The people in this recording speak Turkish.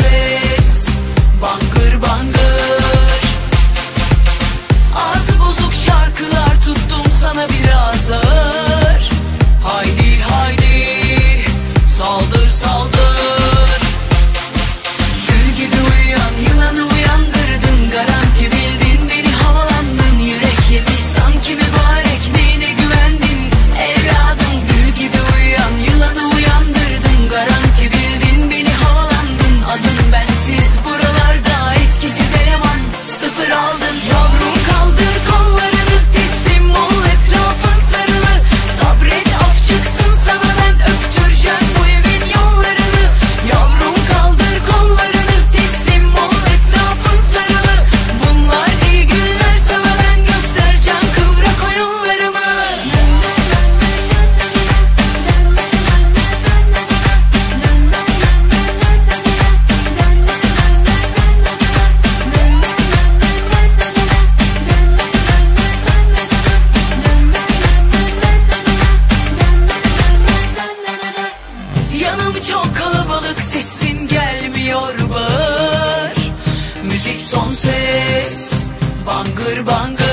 ses, bangır bangır. Ağzı bozuk şarkılar tuttum sana biraz ağır. Haydi haydi saldır saldır. Gül gibi uyuyan yılanı uyandırdın, garanti bildin beni havalandın. Yürek yemiş sanki mübarek, neyine güvendin evladım. Gül gibi uyuyan yılanı uyandırdın, garanti bildin beni havalandın. Adın bensiz buralarda etkisiz eleman, sıfır aldın. Yavrum kaldır kollarını, teslim ol, etrafın sarılı. Sabret af çıksın sana, ben öptüreceğim bu evin yollarını. Yavrum kaldır kollarını, teslim ol, etrafın sarılı. Bunlar iyi günler, sana ben göstereceğim kıvrak oyunlarımı. Yanım çok kalabalık, sesin gelmiyor bağır. Müzik son ses, bangır bangır.